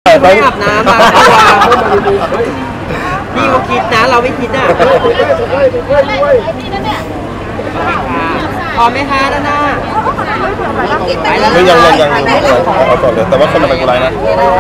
ไม่อาบน้ำมาพี่เขาคิดนะเราไม่คิดอ่ะพอไหมคะด้านหน้าไปแล้วไม่ยังเอาก่อนเลยแต่ว่าคนละเป็นไรนะ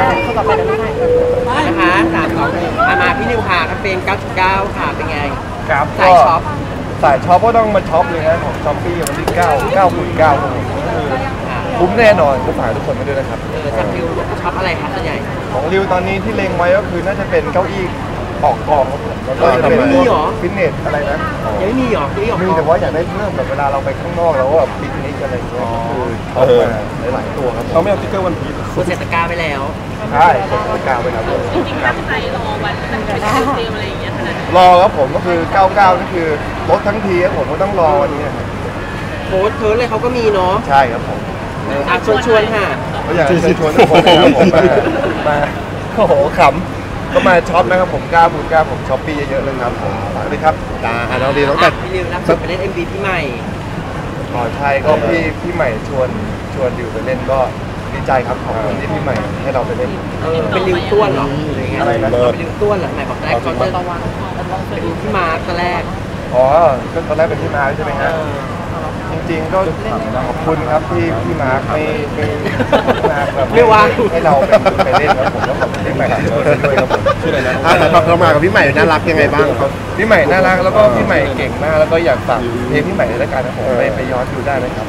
นะคะ3-2-1มาพี่นิวค่ะแคมเปญ99ค่ะเป็นไงครับสายช็อปก็ต้องมาช็อปเลยนะของช้อปปี้วันที่9/9คุ้มแน่นอนก็ฝากทุกคนมาด้วยนะครับสักริวช็อปอะไรครับส่วนใหญ่ของริวตอนนี้ที่เล็งไว้ก็คือน่าจะเป็นเก้าอี้ออกกองครับผมแล้วก็จะเป็นฟิตเนสอะไรนะยังไม่มีหรอมีแต่ว่าอยากได้เพิ่มแบบเวลาเราไปข้างนอกแล้วว่าปิกนิกอะไรอย่างเงี้ยคือช็อปมาหลายตัวครับเขาไม่เอาติ๊กเกอร์วันพีชคุณเศรษฐกาไปแล้วใช่เศรษฐกาไปแล้วจริงๆตั้งใจรอวันมันเป็นเตรียมอะไรอย่างเงี้ยขนาดนั้นรอครับผมก็คือ99นี่คือรถทั้งทีครับผมก็ต้องรอวันนี้ครับโค้ดเลยเขาก็มีเนาะใช่ครับผมชวนค่ะก็อยากจะชวนทุกคนนะครับผมมาโอ้โหขำก็มาช็อปนะครับผม9/9ผมช้อปปี้เยอะๆเลยครับผมฝากด้วยครับน้องดีน้องแต่พี่ริวรับสุดไปเล่น MV พี่ใหม่ใช่ก็พี่ใหม่ชวนดิวไปเล่นก็ดีใจครับขอบคุณที่พี่ใหม่ให้เราไปเล่นเป็นริวต้วนเหรออะไรนะเป็นริวต้วนเหรอใหม่บอกแรกเขาจะเป็นพี่มาตอนแรกอ๋อก็ตอนแรกเป็นพี่มาร์คใช่ไหมฮะจริงๆก็ขอบคุณครับที่พี่มาร์คไม่ว่างให้เราไปเล่นครับผมก็ขอบคุณพี่ใหม่ด้วยครับผมชื่ออะไรนะเขามากับพี่ใหม่น่ารักยังไงบ้างครับพี่ใหม่น่ารักแล้วก็พี่ใหม่เก่งมากแล้วก็อยากฝากเพลงพี่ใหม่ในรายการนะผมไปย้อนดูได้ไหมครับ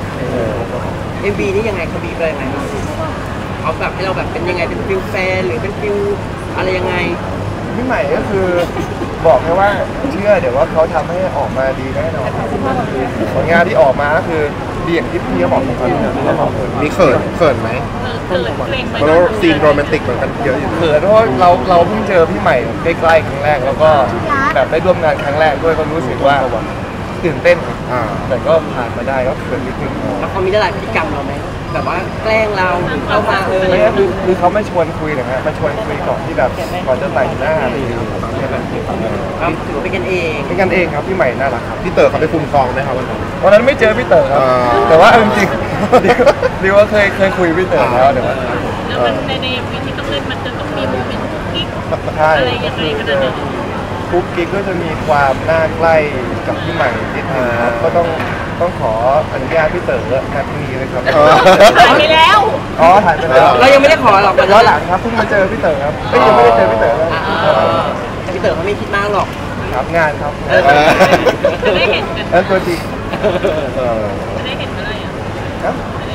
MV นี่ยังไงเขาบีบเลยไหมเขาแบบให้เราแบบเป็นยังไงเป็นฟิลแฟนหรือเป็นฟิลอะไรยังไงพี่ใหม่ก็คือบอกแค่ว่าเชื่อเดี๋ยวว่าเขาทำให้ออกมาดีแน่นอนผลงานที่ออกมาก็คือดีอย่างที่พี่เขาบอกผมมีเขินไหมเพราะซีนโรแมนติกเหมือนกันเยอะอยู่เขินเพราะเราเพิ่งเจอพี่ใหม่ใกล้ๆครั้งแรกแล้วก็แบบได้ร่วมงานครั้งแรกด้วยก็รู้สึกว่าตื่นเต้นแต่ก็ผ่านมาได้ก็เขินนิดนึงแล้วเขามีได้หลายพฤติกรรมเราไหมแบบว่าแกล้งเราเข้ามาไม่คือเขาไม่ชวนคุยนะฮะมาชวนคุยก่อนที่แบบก่อนจะแต่งหน้าอะไรอย่างเงี้ยครับถือว่าเป็นกันเองครับพี่ใหม่น่ารักครับพี่เต๋อเขาไปคุมกองไหมครับวันนั้นไม่เจอพี่เต๋อครับแต่ว่าจริงๆดิวว่าเคยคุยพี่เต๋อแล้วเดี๋ยวว่าแล้วมันในวิธีต้องเล่นมันจะต้องมีโมเมนต์กุ๊กกิ๊กอะไรยังไงขนาดนั้นกุ๊กกิ๊กก็จะมีความน่าใกล้กับพี่ใหม่นิดนึงครับก็ต้องขออนุญาตพี่เต๋อนาทีนี้เลยครับถ่ายไปแล้วถ่ายไปแล้วเรายังไม่ได้ขอหรอกย้อนหลังครับเพิ่งมาเจอพี่เต๋อครับยังไม่ได้เจอพี่เต๋อเลยแต่พี่เต๋อเขาไม่คิดมากหรอกครับงานครับจะได้เห็นกันตัวจริงจะได้เห็นเมื่อไรครับ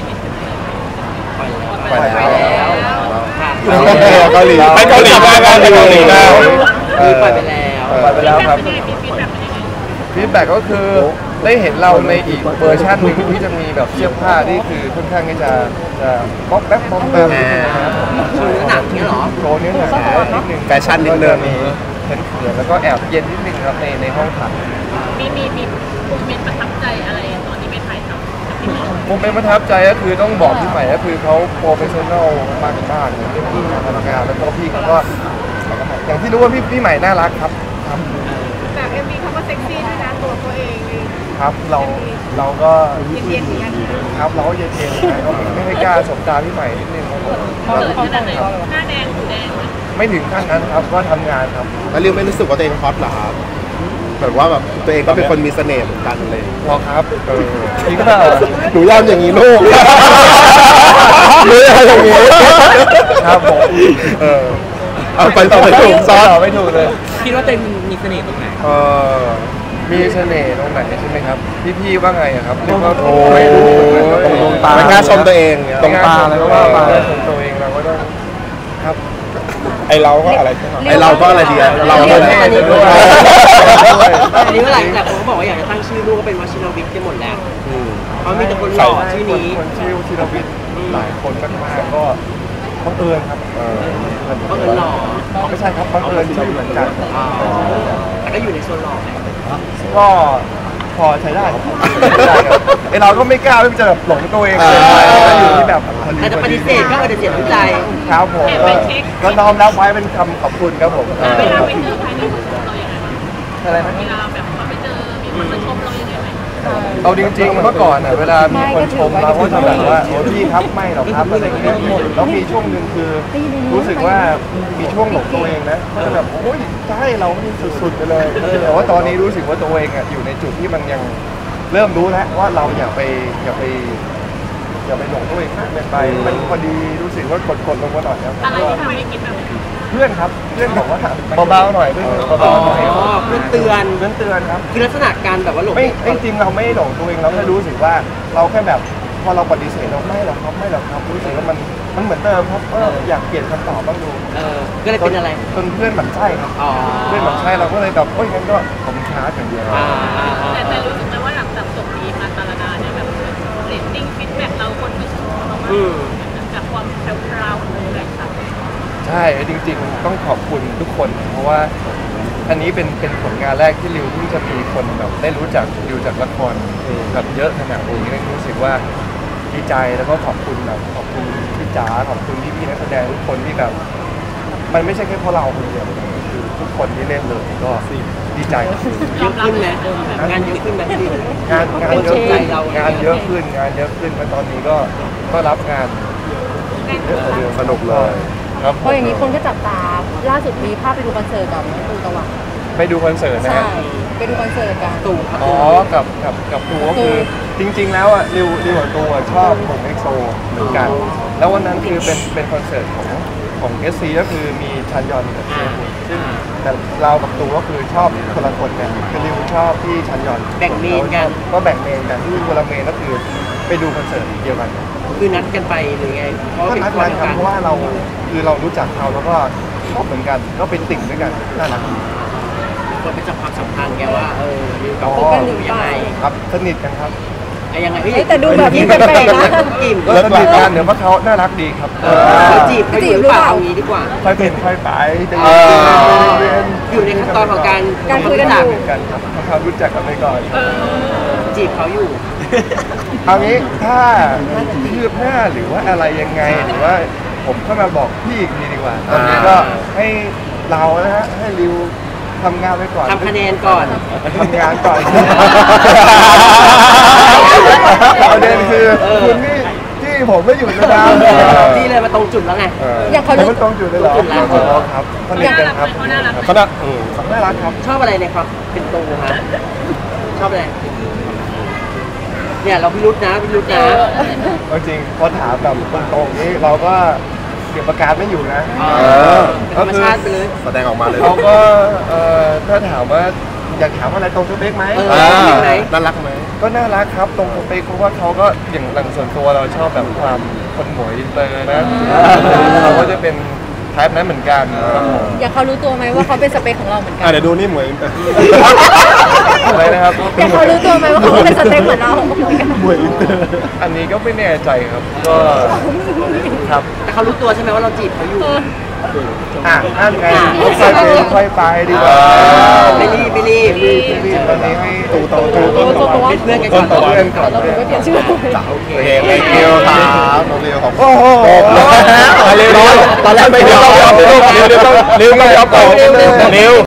ไปแล้วเกาหลีไปเกาหลีได้ไปเกาหลีได้ไปไปแล้วครับฟีดแบ็กก็คือได้เห็นเราในอีกเวอร์ชันหนึ่งที่จะมีแบบเสื้อผ้าที่คือค่อนข้างที่จะบ๊อบแบ๊บบ๊อบแบ๊บโชว์เนื้อหนังนี่หรอโชว์เนื้อหนังนิดนึงแฟชั่นนิดนึงมีเขินแล้วก็แอบเย็นนิดนึงครับในห้องถ่ายมีโมเมนต์ประทับใจอะไรตอนที่ไปถ่ายทำโมเมนต์ประทับใจก็คือต้องบอกพี่ใหม่ก็คือเขาโปรเฟชชั่นอลมากๆเป็นที่ทำงานแล้วก็พี่เขาก็อย่างที่รู้ว่าพี่ใหม่น่ารักครับแต่MVเขาก็เซ็กซี่ด้วยนะตัวเองครับเราก็เย็นๆอย่างนี้ครับเราก็เย็นๆนะไม่กล้าสบตาพี่ใหม่นิดนึงครับเกิดขนาดไหนหน้าแดงหูแดงไม่ถึงขั้นนั้นครับก็ทำงานครับแล้วริวไม่รู้สึกว่าตัวเองฮอตเหรอครับแบบว่าแบบตัวเองก็เป็นคนมีเสน่ห์เหมือนกันเลยพอครับจริงเปล่าหนูยอมอย่างนี้ลูกไม่ใช่อย่างนี้ครับผมเอาไปต่อไม่ถูกซ้อนไม่ถูกเลยคิดว่าตัวเองมีเสน่ห์ตรงไหนมีเสน่ห์ตรงไหนใช่ไหมครับพี่ว่าไงครับเรียกว่าตรงตาไม่กล้าชมตัวเองตรงตาแล้วก็ว่าชมตัวเองเราก็ต้องครับไอเราก็อะไรดีเราก็เท่ด้วยอันนี้เมื่อไหร่แต่ผมก็บอกว่าอยากจะตั้งชื่อลูกก็เป็นวชิรวิทย์กันหมดแล้วเพราะมีแต่คนหล่อชื่อนี้คนชื่อวชิรวิทย์หลายคนมากก็บังเอิญครับบังเอิญหล่อไม่ใช่ครับบังเอิญชื่อเหมือนกันแต่ก็อยู่ในโซนหล่อก็พอใช้ได้ไอเราก็ไม่กล้าที่จะแบบหลงตัวเองเลยก็อยู่ที่แบบแต่จะปฏิเสธก็จะเสียน้ำใจครับผมก็น้อมรับไว้เป็นคำขอบคุณครับผมเวลาไปเจอภายในคนชมเราอย่างไรอะไรนะเวลาแบบไปเจอมีคนมาชมเราอย่างไรไหมเอาจริงๆเมื่อก่อนอ่ะเวลามีคนชมเราก็จะแบบว่าโอ้พี่ครับไม่หรอกครับอะไรอย่างเงี้ยแล้วมีช่วงหนึ่งคือรู้สึกว่ามีช่วงหลงตัวเองนะก็แบบโอ้ยใช่เรานี่สุดๆไปเลยแต่ว่าตอนนี้รู้สึกว่าตัวเองอ่ะอยู่ในจุดที่มันยังเริ่มรู้แล้วว่าเราอย่าไปหลงตัวเองมากเกินไปมันพอดีรู้สึกว่ากดลงมาหน่อยครับอะไรที่ทำให้คิดแบบนั้นเพื่อนครับเพื่อนบอกว่าเบาๆหน่อยเพื่อนเบาๆหน่อยอ๋อเพื่อนเตือนเพื่อนเตือนครับคือลักษณะการแบบว่าหลบไม่จริงเราไม่หลงตัวเองเราแค่รู้สึกว่าเราแค่แบบพอเราปฏิเสธเราไม่หรอกครับไม่หรอกครับรู้สึกว่ามันเหมือนเดิมครับอยากเปลี่ยนคำตอบบ้างดูก็เลยเป็นอะไรจนเพื่อนหมั่นไส้ครับอ๋อเพื่อนหมั่นไส้เราก็เลยแบบโอ้ยงั้นก็ผมช้าอย่างเดียวแต่รู้สึกไหมว่าหลังจากจบนี้มาตาลดาเนี่ยแบบเรตติ้งฟีดแบ็กเราคนก็ชอบเรามากจากความแพรวๆของแฟนคลับใช่จริงๆต้องขอบคุณทุกคนเพราะว่าอันนี้เป็นผลงานแรกที่ริวเพิ่งจะมีคนแบบได้รู้จักริวจากละครแบบเยอะขนาดนี้รู้สึกว่าดีใจแล้วก็ขอบคุณแบบขอบคุณพี่จ๋าขอบคุณพี่ๆนักแสดงทุกคนที่แบบมันไม่ใช่แค่เพราะเราคนเดียวคือทุกคนที่เล่นเลยก็ดีใจเยอะขึ้นไหมงานเยอะขึ้นไหมพี่งานเยอะขึ้นงานเยอะขึ้นมาตอนนี้ก็รับงานเยอะกว่าเดิมสนุกเลยครับเพราะอย่างนี้คนก็จับตาล่าสุดมีภาพไปดูคอนเสิร์ตกับตูตะวันไปดูคอนเสิร์ตนะใช่ฮะไปดูคอนเสิร์ตกันตู่อ๋อกับตูก็คือจริงๆแล้วอ่ะริวกับตูชอบของเอ็กโซเหมือนกัน แล้ววันนั้นคือเป็นคอนเสิร์ตของเอสซีก็คือมีชันยอนกับเชฟซึ่งแต่เรากับตูก็คือชอบคนละคนกันคือริวชอบที่ชันยอนแบ่งเมนกันก็แบ่งเมนกันที่คนละเมนก็คือไปดูคอนเสิร์ตเดียวกันคือนัดกันไปหรือไงเพราะก็เป็นนัดคนกันเดียวครับกันเพราะว่าเราคือเรารู้จักเขาแล้วก็ชอบเหมือนกันก็เป็นติ่งด้วยกันน่ารักคนไปจับความสัมพันธ์แกว่าดิวกับอ๋อโป๊กันหรือยังไงครับสนิทกันครับยังไงแต่ดูแบบนี้แปลกๆนะกิ่มแล้วสนิทกันเดี๋ยวว่าเขาน่ารักดีครับจีบไปอยู่หรือเปล่าเอางี้ดีกว่าค่อยเป็นค่อยไปใจอยู่ในขั้นตอนของการคุยกันจักอยู่กันครับเขารู้จักกันไปก่อนจีบเขาอยู่เอางี้ถ้าคืบหน้าหรือว่าอะไรยังไงหรือว่าผมเข้ามาบอกพี่อีกทีดีกว่าตอนนี้ก็ให้เรานะฮะให้ริวทำงานไปก่อนทำคะแนนก่อนทำงานก่อนประเด็นคือคุณนี่ที่ผมไม่อยู่นานนี่เลยมาตรงจุดแล้วไงอย่างเขาไม่ตรงจุดเลยเหรอครับสนิทกันครับเขาน่ารักเขาน่าน่ารักครับชอบอะไรในความเป็นตูฮะชอบอะไรเนี่ยเราพิรุธนะจริงพอถามแบบตรงๆนี้เราก็เก็บประกาศไม่อยู่นะธรรมชาติไปเลยแสดงออกมาเลยเขาก็ถ้าถามว่าอยากถามอะไรตรงสเปคไหมน่ารักไหมก็น่ารักครับตรงสเปคเพราะว่าเขาก็อย่างหลังส่วนตัวเราชอบแบบความคนหมวยอินเตอร์นะเขาก็จะเป็นไทป์นั้นเหมือนกันครับผมอย่างเขารู้ตัวไหมว่าเขาเป็นสเปคของเราเหมือนกันเดี๋ยวดูนี่หมวยอะไรนะครับอย่างเขารู้ตัวไหมว่าเขาเป็นสเปคเหมือนเราเหมือนกันหมวยอินเตอร์อันนี้ก็ไม่แน่ใจครับก็ครับแต่เขารู้ตัวใช่ไหมว่าเราจีบเขาอยู่นั่นไงค่อยเป็นค่อยไปดีกว่าไม่รีบตอนนี้ให้ตูโตเป็นเพื่อนกันก่อนเพื่อนก่อนเราไม่เปลี่ยนชื่อโอเค thank you ครับน้องเรียวขอบคุณโอ้โหตอนแรกไม่ยอมเร็วไม่ยอมเร็ว